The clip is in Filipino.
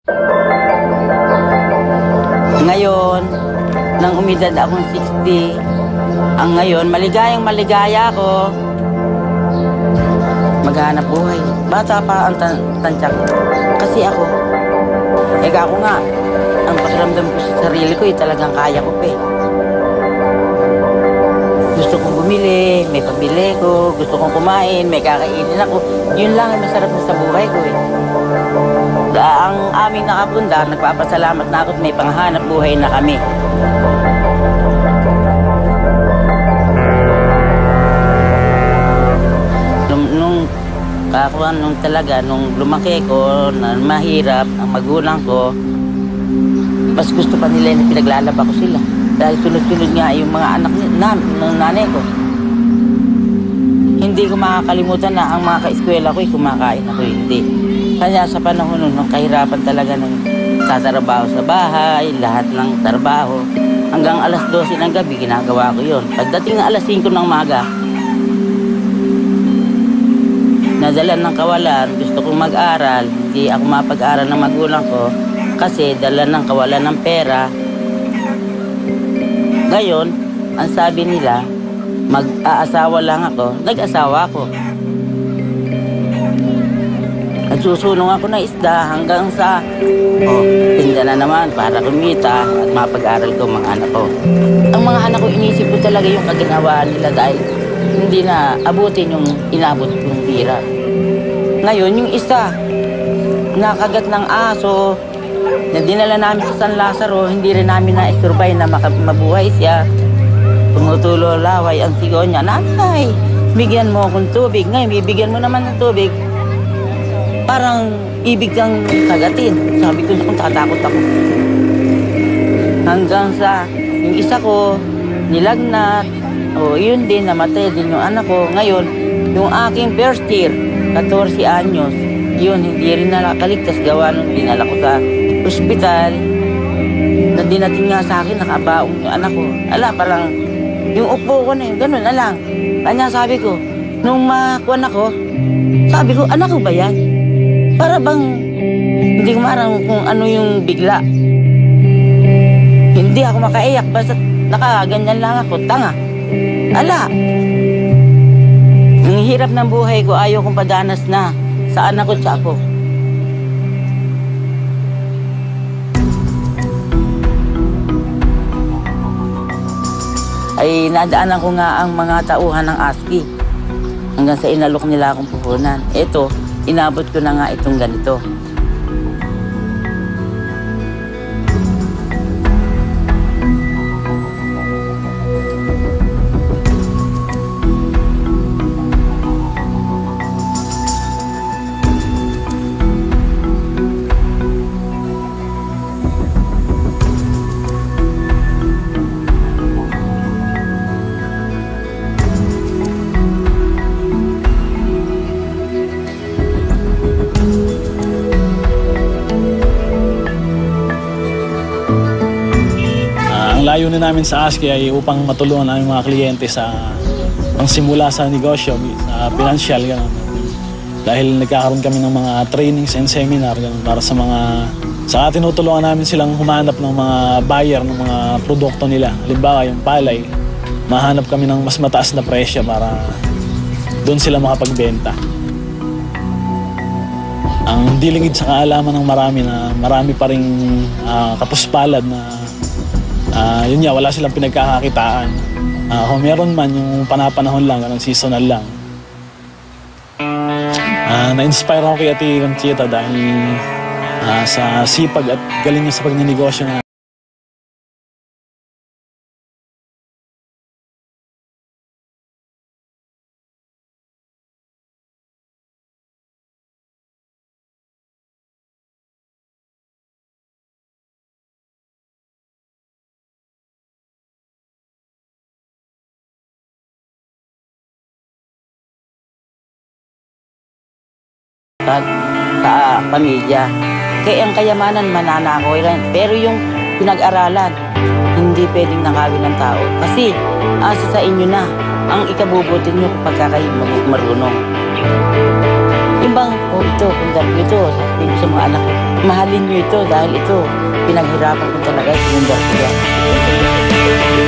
Ngayon, nang umidad akong 60, ang ngayon, maligayang maligaya ako. Maghanap buhay. Bata pa ang tansya ko. Kasi ako nga, ang pakiramdam ko sa sarili ko, talagang kaya ko pa eh. Gusto kong bumili, may pabili ko, gusto kong kumain, may kakainin ako. Yun lang ang masarap na sa buhay ko eh. Ang aming nakapundar, nagpapasalamat na ako at may panghanap buhay na kami. Nung lumaki ko, na mahirap ang magulang ko, mas gusto pa nila na pinaglalaba ko sila. Dahil sunod-sunod nga yung mga anak ng nanay ko. Hindi ko makakalimutan na ang mga ka-eskwela ko kumakain ako, hindi. Kaya sa panahon nun, nung kahirapan talaga ng satrabaho sa bahay, lahat ng trabaho, hanggang alas 12 ng gabi, ginagawa ko yun. Pagdating na alas 5 ng maga, nadala ng kawalan, gusto kong mag-aral, hindi ako mapag-aral ng magulang ko kasi dala ng kawalan ng pera. Ngayon, ang sabi nila, mag-aasawa lang ako, nag-asawa ako. Nagsusunong ako ng isda hanggang sa, tinda na naman para kumita at mapag-aral ko mga anak ko. Ang mga anak ko, inisip ko talaga yung kaginawaan nila dahil hindi na abutin yung inabot yung bira. Ngayon, yung isa, nakagat ng aso, na dinala namin sa San Lazaro, hindi rin namin na-survive na mabuhay siya. Tumutulo laway ang sigaw niya, "Nanay, bigyan mo akong tubig." Ngayon, bibigyan mo naman ng tubig. Parang ibig kang kagatin. Sabi ko, kung tatakot ako. Hanggang sa, yung isa ko, nilagnat. Yun din, namatay din yung anak ko. Ngayon, yung aking first year, 14 anyos, yun, hindi rin nakakaligtas gawa nung dinala ko sa ospital. Na dinating nga sa akin, nakabaong yung anak ko. Parang, yung upo ko na yun, ganun na lang. Kanya sabi ko, nung makuha ako, sabi ko, anak ko ba yan? Para bang, hindi ko marang kung ano yung bigla. Hindi ako makaiyak, basta nakaganyan lang ako, tanga. Ang hirap ng buhay ko, ayaw kong padanas na sa anak ko at ako. Ay nadaanan ko nga ang mga tauhan ng ASCII hanggang sa inalok nila akong puhunan. Ito, inabot ko na nga itong ganito. Layunin namin sa ASCII ay upang matulungan ang mga kliyente sa pangsimula sa negosyo, sa financial, gano'n. Dahil nagkakaroon kami ng mga trainings and seminar gano'n, para sa tinutulungan namin silang humanap ng mga buyer ng mga produkto nila. Halimbawa, yung palay, mahanap kami ng mas mataas na presyo para doon sila makapagbenta. Ang dilingid sa kaalaman ng marami pa ring kapuspalad na yun nga, wala silang pinagkakakitaan. Kung meron man, yung panapanahon lang, seasonal lang. Na-inspire ako kay Ate Conchita dahil sa sipag at galing niya sa pagnenegosyo na. Sa pamilya. Kaya ang kayamanan mananakaw rin. Pero yung pinag-aralan, hindi pwedeng nakawin ng tao. Kasi asa sa inyo na ang ikabubuti nyo kapag kayo marunong. Yung bang, ito, kung ito, sabihin sa mga anak ko, mahalin nyo ito dahil ito, pinaghirapan ko talaga, sinundar ko yan.